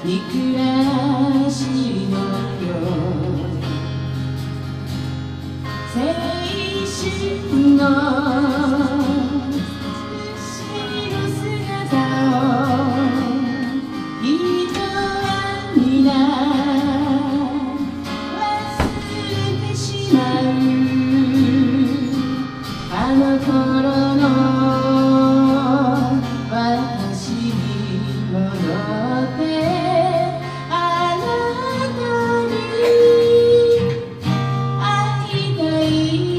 憎らしのよ青春の後ろ姿を人は皆忘れてしまうあの頃の私に戻ってあなたに会いたい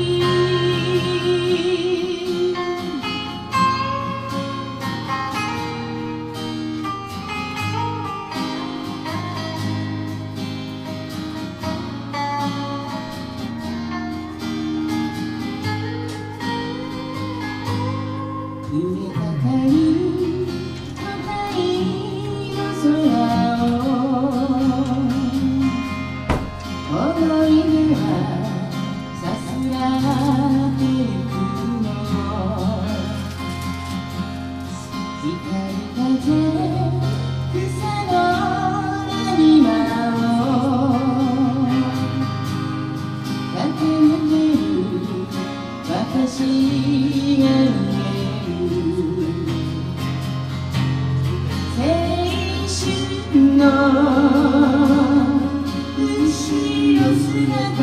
増えたかい赤い空を思い出はさすらってゆくの光風草の谷間を駆け抜ける私が見えの後ろ姿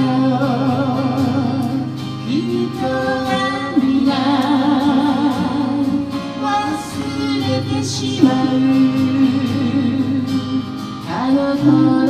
を人は皆忘れてしまうあの頃